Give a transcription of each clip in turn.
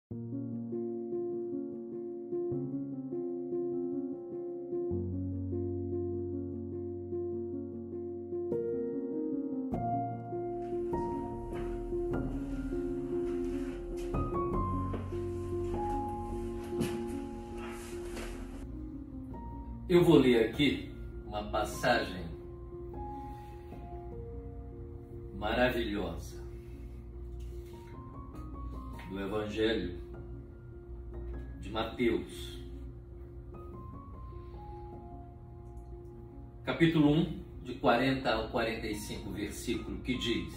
Eu vou ler aqui uma passagem maravilhosa do Evangelho de Mateus, capítulo 1, de 40 ao 45, versículo, que diz,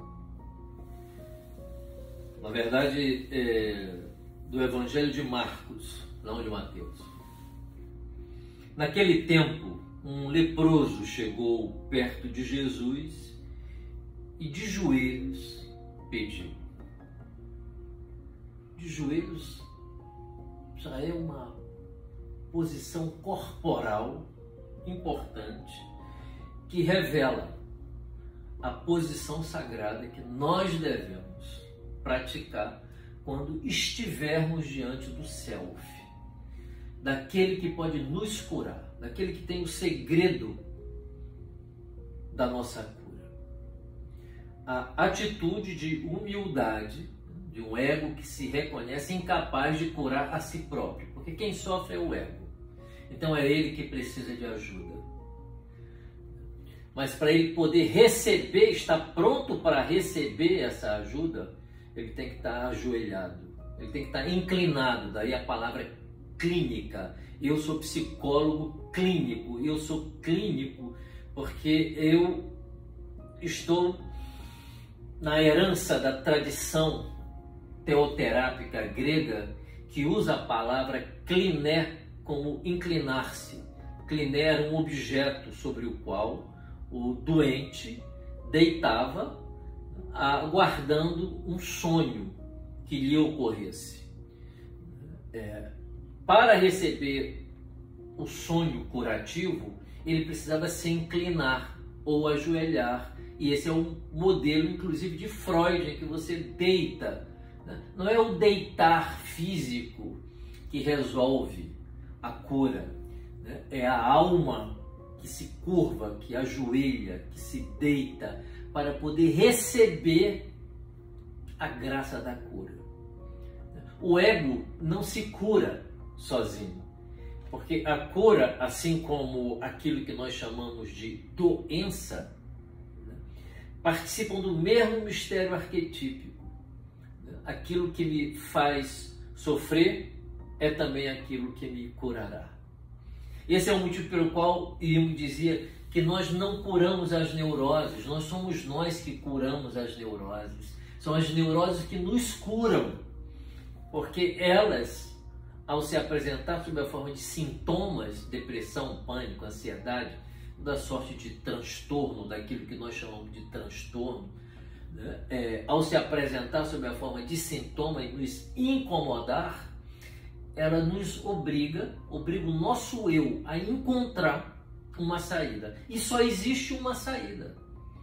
na verdade, do Evangelho de Marcos, não de Mateus. Naquele tempo, um leproso chegou perto de Jesus e de joelhos pediu. De joelhos já é uma posição corporal importante que revela a posição sagrada que nós devemos praticar quando estivermos diante do self, daquele que pode nos curar, daquele que tem o segredo da nossa cura. A atitude de humildade, de um ego que se reconhece incapaz de curar a si próprio, porque quem sofre é o ego. Então é ele que precisa de ajuda. Mas para ele poder receber, estar pronto para receber essa ajuda, ele tem que estar ajoelhado, ele tem que estar inclinado, daí a palavra clínica. Eu sou psicólogo clínico, eu sou clínico porque eu estou na herança da tradição teoterápica grega que usa a palavra kliné como inclinar-se. Kliné era um objeto sobre o qual o doente deitava aguardando um sonho que lhe ocorresse. Para receber o sonho curativo, ele precisava se inclinar ou ajoelhar. E esse é um modelo, inclusive, de Freud, em que você deita. Não é o deitar físico que resolve a cura. É a alma que se curva, que ajoelha, que se deita para poder receber a graça da cura. O ego não se cura sozinho, porque a cura, assim como aquilo que nós chamamos de doença, participam do mesmo mistério arquetípico. Aquilo que me faz sofrer é também aquilo que me curará. Esse é o motivo pelo qual Jung dizia que nós não curamos as neuroses, nós somos nós que curamos as neuroses. São as neuroses que nos curam, porque elas, ao se apresentar sob a forma de sintomas, depressão, pânico, ansiedade, da sorte de transtorno, daquilo que nós chamamos de transtorno, ao se apresentar sob a forma de sintoma e nos incomodar, ela nos obriga o nosso eu a encontrar uma saída. E só existe uma saída.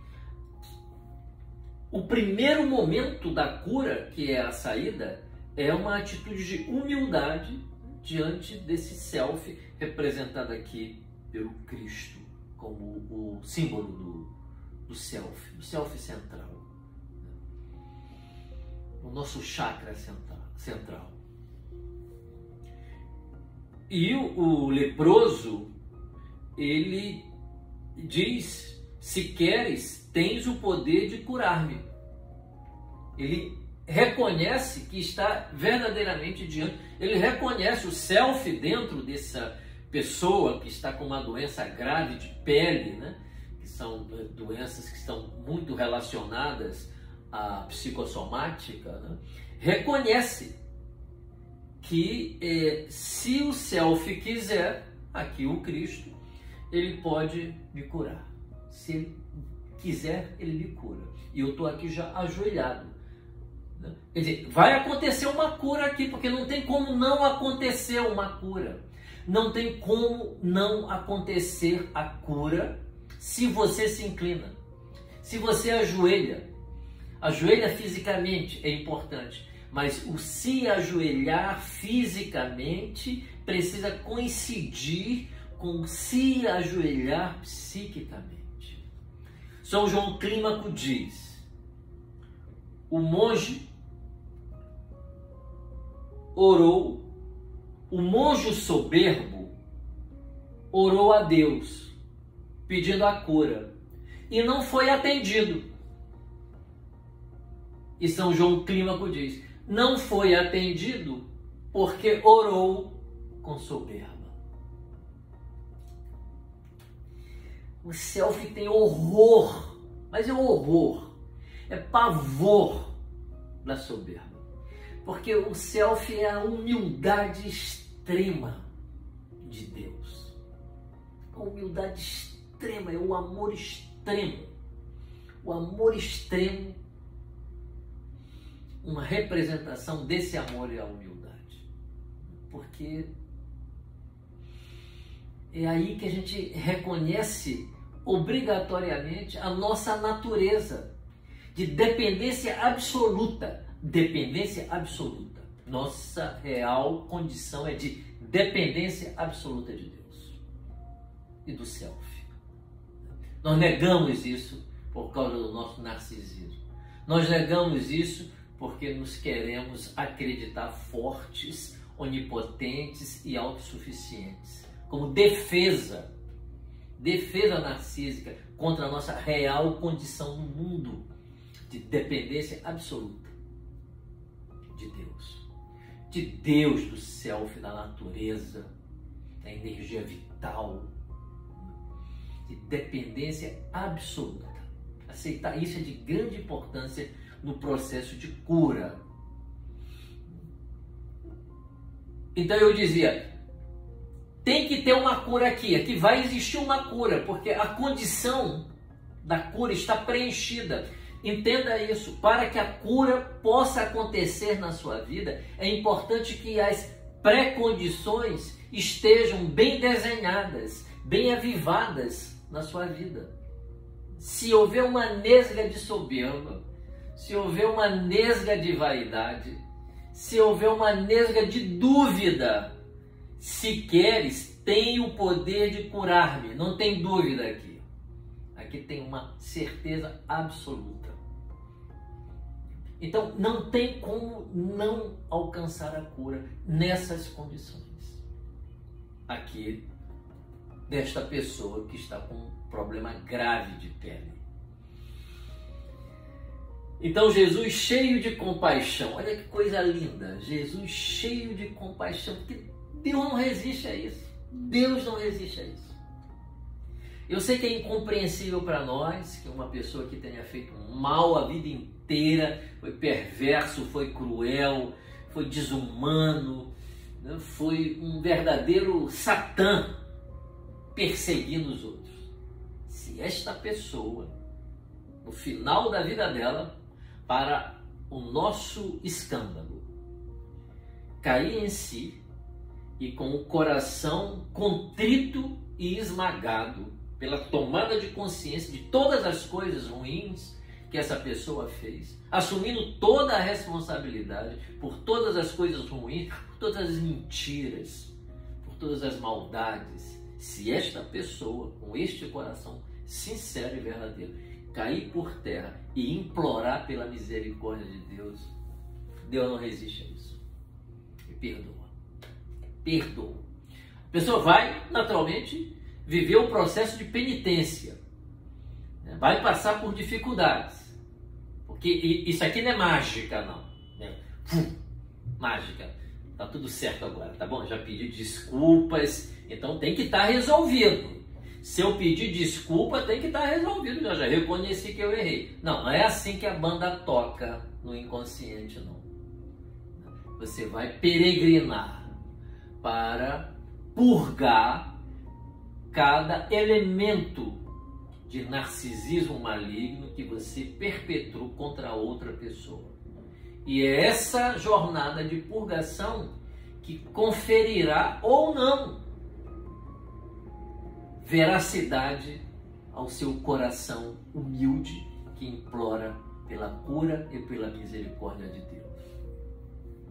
O primeiro momento da cura, que é a saída, é uma atitude de humildade diante desse self representado aqui pelo Cristo, como o símbolo do self central. O nosso chakra central. E o leproso, ele diz, se queres, tens o poder de curar-me. Ele reconhece que está verdadeiramente diante, ele reconhece o self dentro dessa pessoa que está com uma doença grave de pele, né? Que são doenças que estão muito relacionadas à psicossomática, né? Reconhece que se o self quiser, aqui o Cristo, ele pode me curar. Se ele quiser, ele me cura. E eu estou aqui já ajoelhado. Né? Quer dizer, vai acontecer uma cura aqui, porque não tem como não acontecer uma cura. Não tem como não acontecer a cura se você se inclina. Se você ajoelha fisicamente é importante, Mas o se ajoelhar fisicamente precisa coincidir com se ajoelhar psiquicamente. São João Clímaco diz: o monge orou, o monge soberbo orou a Deus pedindo a cura e não foi atendido. E São João Clímaco diz: não foi atendido porque orou com soberba. O self tem horror, mas é horror, é pavor da soberba. Porque o self é a humildade extrema de Deus. A humildade extrema é o amor extremo. O amor extremo, uma representação desse amor é a humildade. Porque é aí que a gente reconhece obrigatoriamente a nossa natureza de dependência absoluta. Dependência absoluta. Nossa real condição é de dependência absoluta de Deus e do self. Nós negamos isso por causa do nosso narcisismo. Nós negamos isso porque nos queremos acreditar fortes, onipotentes e autossuficientes, como defesa narcísica contra a nossa real condição no mundo de dependência absoluta de Deus, do self, da natureza, da energia vital, de dependência absoluta. Aceitar isso é de grande importância no processo de cura. Então eu dizia, tem que ter uma cura aqui vai existir uma cura, porque a condição da cura está preenchida. Entenda isso, para que a cura possa acontecer na sua vida, é importante que as pré-condições estejam bem desenhadas, bem avivadas na sua vida. Se houver uma nesga de soberba, se houver uma nesga de vaidade, se houver uma nesga de dúvida, se queres, tem o poder de curar-me. Não tem dúvida aqui. Aqui tem uma certeza absoluta. Então, não tem como não alcançar a cura nessas condições. Aqui, desta pessoa que está com um problema grave de pele. Então, Jesus cheio de compaixão. Olha que coisa linda. Jesus cheio de compaixão. Porque Deus não resiste a isso. Deus não resiste a isso. Eu sei que é incompreensível para nós que uma pessoa que tenha feito mal a vida inteira, foi perverso, foi cruel, foi desumano, né? Foi um verdadeiro Satã perseguindo os outros. Se esta pessoa, no final da vida dela, para o nosso escândalo, cair em si e com o coração contrito e esmagado pela tomada de consciência de todas as coisas ruins que essa pessoa fez, assumindo toda a responsabilidade por todas as coisas ruins, por todas as mentiras, por todas as maldades. Se esta pessoa, com este coração sincero e verdadeiro, cair por terra e implorar pela misericórdia de Deus, Deus não resiste a isso. E perdoa. Perdoa. A pessoa vai, naturalmente, viver o processo de penitência. Vai passar por dificuldades. Porque isso aqui não é mágica, não. Mágica. Tá tudo certo agora, tá bom? Já pedi desculpas, então tem que estar resolvido. Se eu pedir desculpa, tem que estar resolvido. Eu já reconheci que eu errei. Não, não é assim que a banda toca no inconsciente, não. Você vai peregrinar para purgar cada elemento de narcisismo maligno que você perpetrou contra outra pessoa. E é essa jornada de purgação que conferirá ou não veracidade ao seu coração humilde que implora pela cura e pela misericórdia de Deus.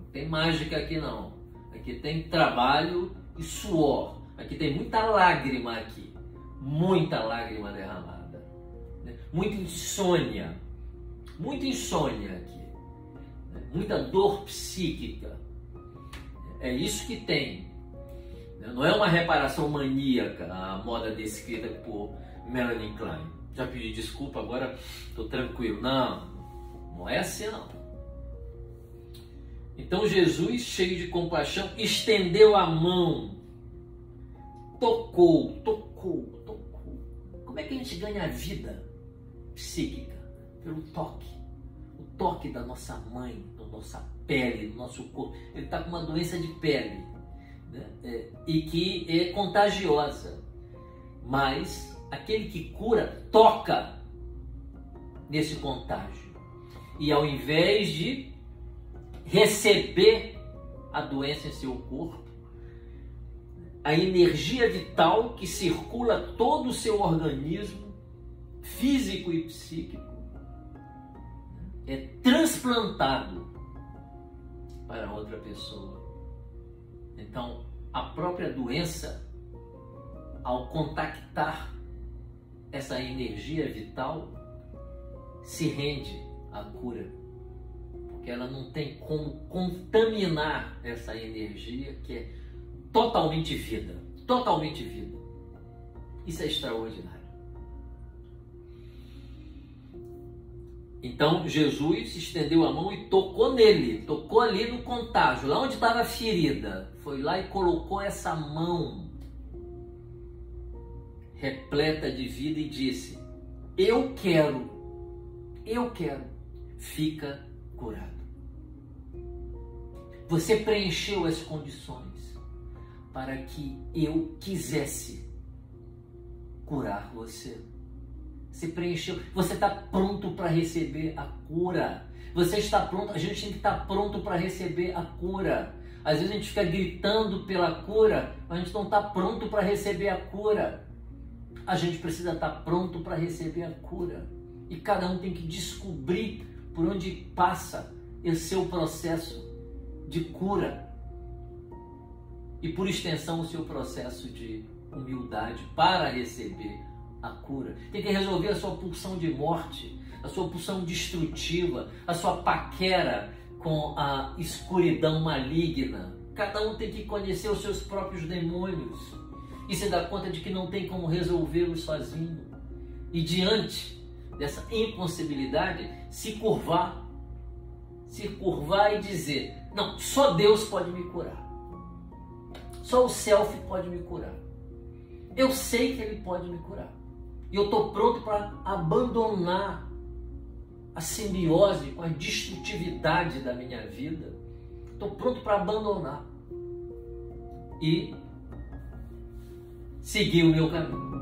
tem mágica aqui não. Aqui tem trabalho e suor. Aqui tem muita lágrima aqui. Muita lágrima derramada. Muita insônia. Muita insônia aqui. Muita dor psíquica. É isso que tem. Não é uma reparação maníaca, a moda descrita por Melanie Klein. Já pedi desculpa, agora estou tranquilo. Não, não é assim não. Então Jesus, cheio de compaixão, estendeu a mão, tocou. Como é que a gente ganha a vida psíquica? Pelo toque. O toque da nossa mãe, da nossa pele, do nosso corpo. Ele está com uma doença de pele, né? E que é contagiosa. Mas aquele que cura toca nesse contágio. E ao invés de receber a doença em seu corpo, a energia vital que circula todo o seu organismo, físico e psíquico, é transplantado para outra pessoa. Então, a própria doença, ao contactar essa energia vital, se rende à cura. Porque ela não tem como contaminar essa energia que é totalmente vida. Totalmente vida. Isso é extraordinário. Então Jesus estendeu a mão e tocou nele, tocou ali no contágio, lá onde estava a ferida. Foi lá e colocou essa mão repleta de vida e disse: eu quero, fica curado. Você preencheu as condições para que eu quisesse curar você. Você preencheu, você está pronto para receber a cura. Você está pronto, a gente tem que estar pronto para receber a cura. Às vezes a gente fica gritando pela cura, mas a gente não está pronto para receber a cura. A gente precisa estar pronto para receber a cura. E cada um tem que descobrir por onde passa esse seu processo de cura. E por extensão o seu processo de humildade para receber a cura. Tem que resolver a sua pulsão de morte, a sua pulsão destrutiva, a sua paquera com a escuridão maligna. Cada um tem que conhecer os seus próprios demônios e se dar conta de que não tem como resolvê-los sozinho. E diante dessa impossibilidade, se curvar e dizer: não, só Deus pode me curar. Só o Self pode me curar. Eu sei que Ele pode me curar. E eu estou pronto para abandonar a simbiose com a destrutividade da minha vida. Estou pronto para abandonar e seguir o meu caminho.